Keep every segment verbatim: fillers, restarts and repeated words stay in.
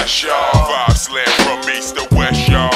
West, y'all. Five slam from east to west, y'all.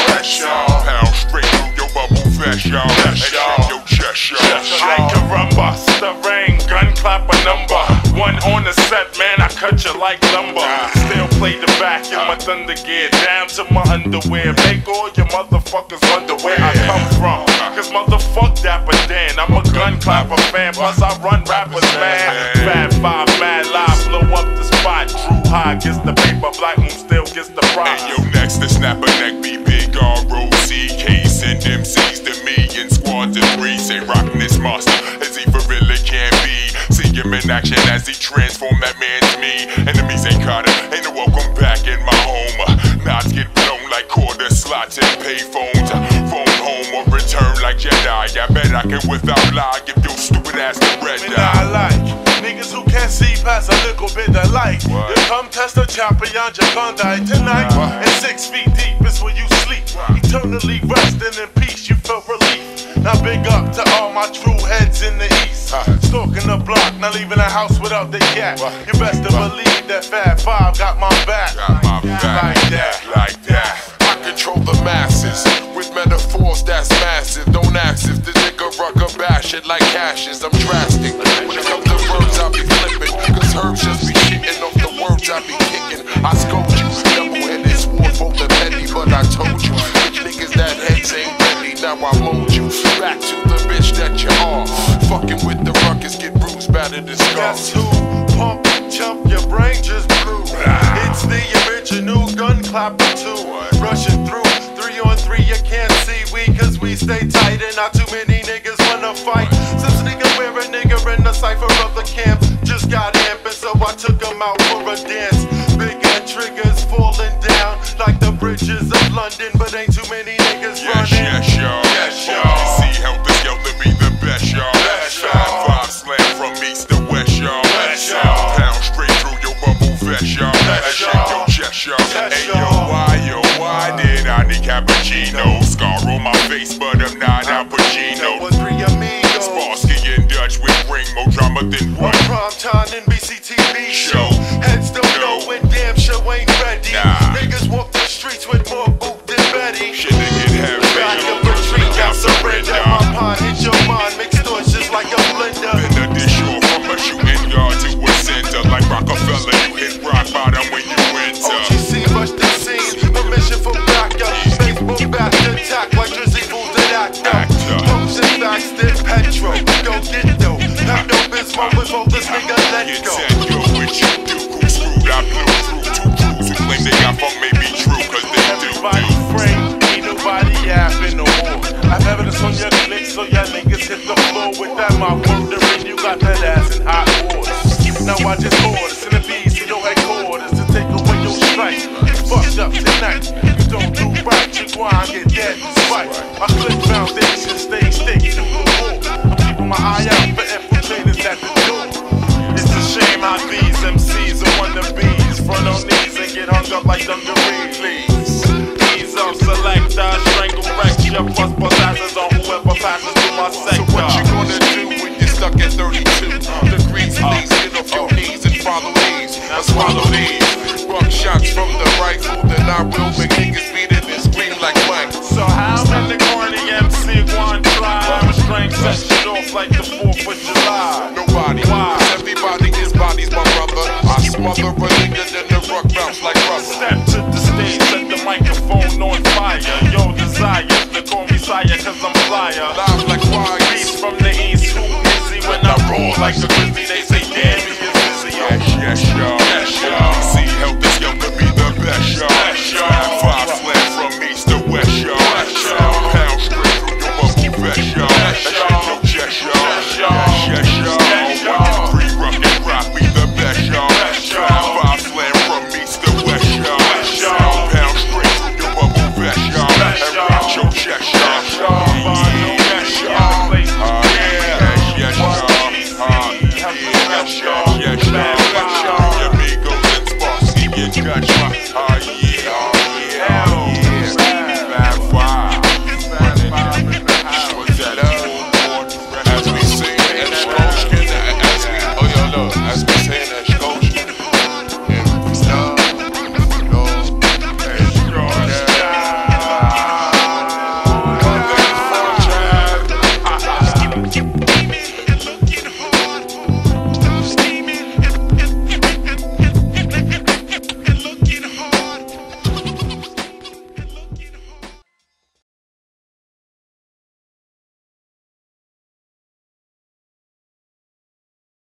Pound straight through your bubble vest, y'all. And shake your chest, y'all. I can run bust the rain, gun clap a number. One on the set, man, I cut you like lumber. Still play the back in my thunder gear, down to my underwear. Make all your motherfuckers wonder where I come from. Cause motherfuck Dapper Dan, I'm a gun clapper fan. Plus I run rappers, man. Fat Five, mad live, blow up the spot. Drew High gets the paper, Black Moon still gets the prize. And yo, next to snap a neck, be big R O C K. Send M Cs to me in squads of three. Say rockin' this monster as he for really can be. See him in action as he transform that man to me. Enemies ain't caught him, ain't no welcome back in my home. Knots get blown like quarter slots and payphones. Phone home or return like Jedi. I bet I can without lie give your stupid ass the red Me not eye. like niggas who can't see past a little bit of light. What? You come test a chopper on Jacondi tonight. What? And six feet deep is where you sleep. Eternally resting in peace, you feel relief. Now big up to all my true heads in the east. Huh. Stalking the block, not leaving the house without the gat. What? You best to believe that Fat Five got my back. Got my back. Like that. Like that. I control the masses with metaphors that's massive. Don't ask if the nigga rucker bash it like ashes. I'm drastic. When it comes to words, I be flipping. Cause herbs just be shitting off the words I be kicking. I scope you, double-headed sword for the petty. But I told you, bitch niggas that heads ain't ready. Now I mold you back to the bitch that you are. Fucking with the ruckus, get bruised, battered and Guess scarred. who? Pump, chump, your brain just blew. It's the original gun clapper too. Rushing through, three on three, you can't see we, cause we stay tight and not too many niggas wanna fight. Since nigga wear a nigga in the cypher of the camp, just got amping, so I took him out for a dance. Big and triggers falling down like the bridges of London, but ain't too many niggas Yes, running. yes, y'all. Yes, y'all. See, help us yell to be the best, y'all. Best, y'all. Five slam from east to west, y'all. Best, y'all. Pound straight through your bubble vest, y'all. Best, And shake y'all. your chest, y'all. Best, Hey, yo, y'all. why, yo, why did I need cappuccino? Scar on my face, but I'm not Al Pacino. With three amigos. Sparsky and Dutch with ring, more drama than One what? prime time in B C T V show. Show. Heads don't know when damn show ain't ready. Nah. Niggas walk the streets with more boot than Betty. Shit, they get heavy. Back up retreat, got surrender. My pond hit your mind, mix torches like a blender. Been a dish off from a shooting guard to a center. Like Rockefeller, you hit rock bottom when you enter. O G C rush the scene, permission for backup. Baseball back attack like Drizzy Fools and actor. Actor. Potion facts, then Petro. Go get though. Have no business with all this nigga, let Get go. set, yo, what you do? Who screwed? I blew through two crews who claim they got funk may be true, cause they do. Everybody frame, ain't nobody yapping no more. I've evidence on your click, so y'all niggas hit the floor with that mouth wondering you got that ass in hot water. Now I just orders in the beats to your headquarters to take away your stripes. You fucked up tonight. You don't do right, you go and get dead despite. My click foundation stay stick to the wall. I'm keeping my eye out for infiltrators at the door. It's a shame how these M Cs are wannabes. Front on knees and get hung up like dungarees. Please, ease up, select, I strangle, wreck your plus plus asses on whoever passes through my sector. So what you gonna do when you're stuck at thirty-two degrees? Please get off your knees and follow these. I swallow these. Buck shots from the rifle, then I will make niggas beat it and scream like Mike. So how in the corny M C one try? Restrain set shit off like the fourth of July. Nobody, Why? cause everybody is bodies, my brother. I smother a nigga, then the ruck bounce like rubber. Step to the stage, set the microphone on fire. Yo, desire to call me sire, cause I'm flyer. Live like wires. Beast from the east, who is he? When I roll like the grizzly, they say, damn, he is busy. Yo, Yes, yes, y'all. Yes, y'all. See, help us young to be the best, y'all. Best, y'all. Five slam from east to west, y'all. Best, y'all. Pound straight through your bubble vest, y'all. Best, And y'all. shake your chest, y'all. Best, y'all. Yes, yes, y'all. Best, y'all. One, two, three, rock and rock, be the best, y'all. Best, y'all. Five slam from east to west, y'all. Best, y'all. Pound straight through your bubble vest, y'all. Best, And y'all. rock your chest, y'all. Best, y'all. Yes, Best, y'all. y'all. Uh, yes, yes, y'all. Uh, yes, yes, yes, y'all. Your amigos and Sparsky and Dutch. Uh, yeah.